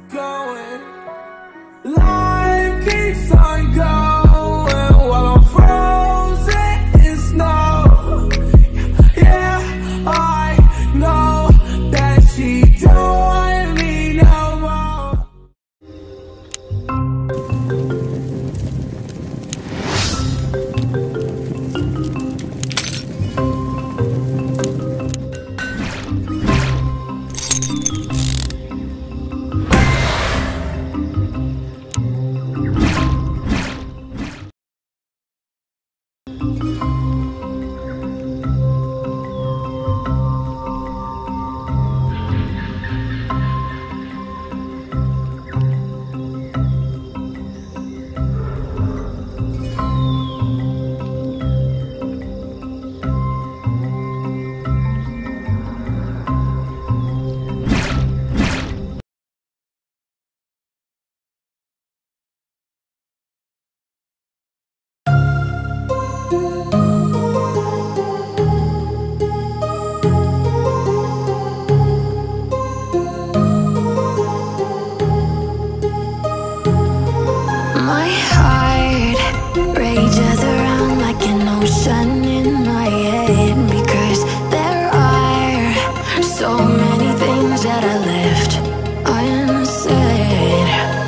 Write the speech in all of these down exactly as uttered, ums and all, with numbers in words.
going. Life keeps on going while I'm frozen in snow. Yeah, I know that she don't want me no more. My heart rages around like an ocean in my head, because there are so many things that I left unsaid.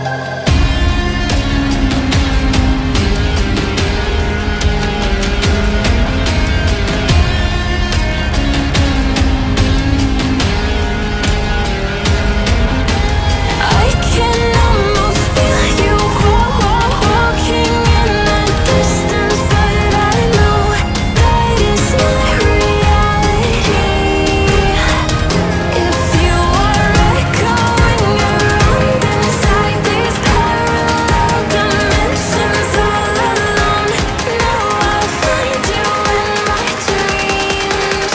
I can almost feel you walking in the distance, but I know that it's not reality. If you are echoing around inside these parallel dimensions all alone, now I'll find you in my dreams.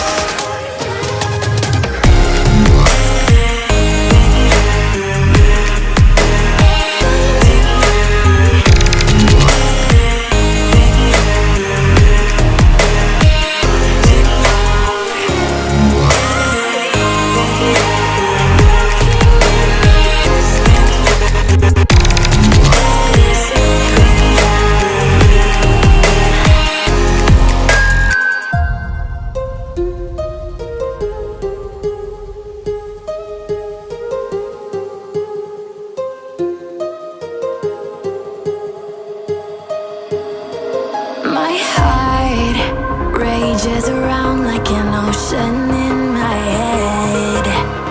My heart rages around like an ocean in my head.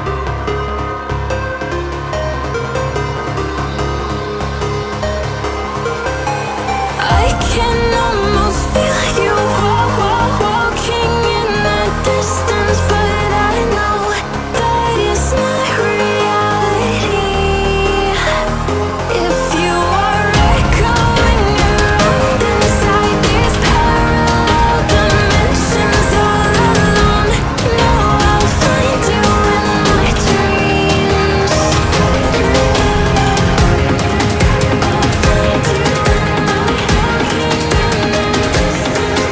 I can almost feel you walking in the distance, but I know that it's not reality. If you are echoing around inside these parallel dimensions all alone, now I'll find you in my dreams. I'll find you in my walking in the distance.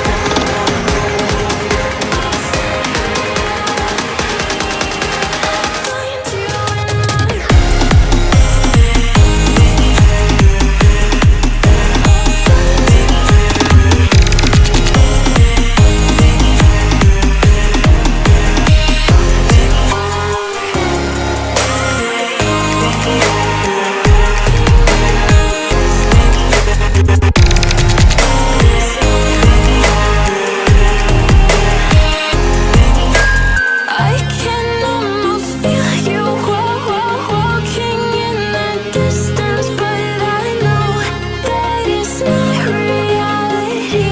Find you in my I can almost feel you walking in the distance, but I know that it's not reality.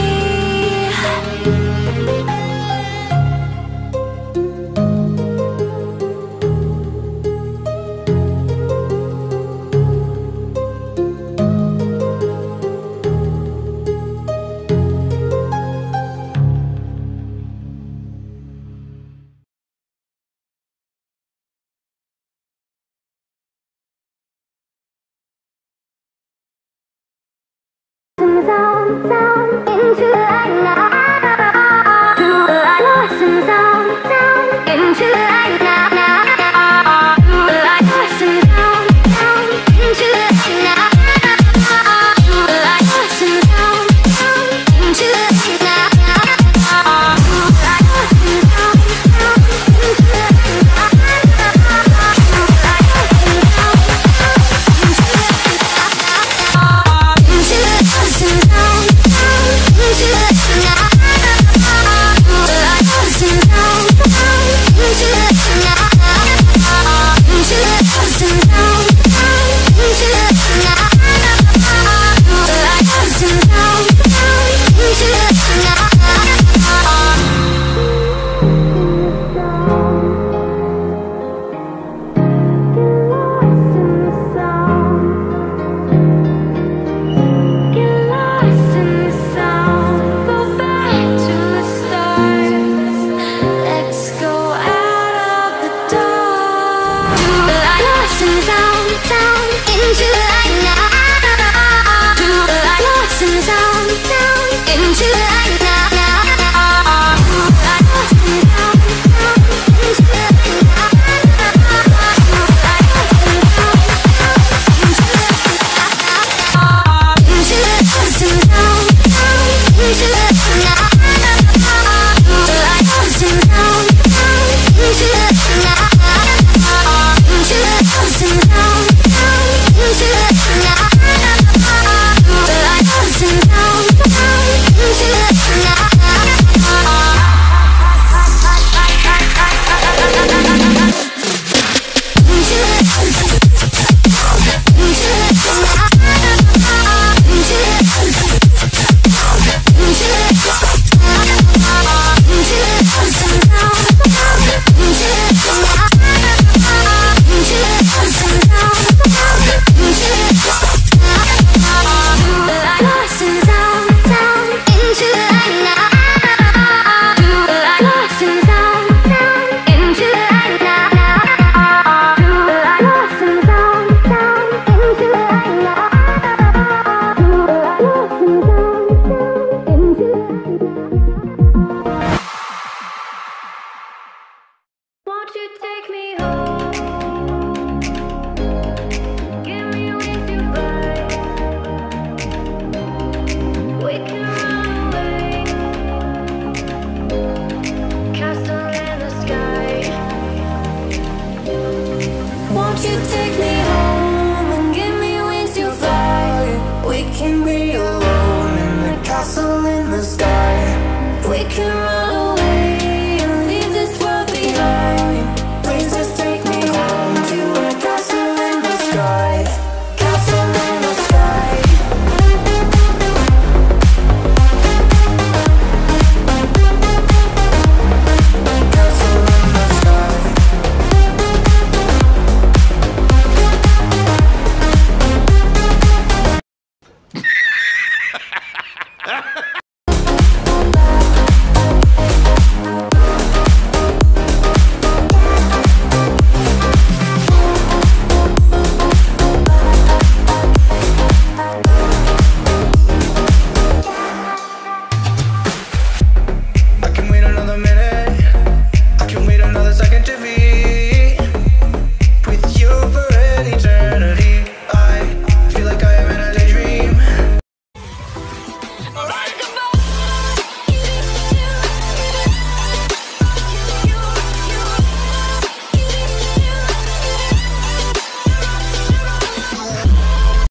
Sound, sound.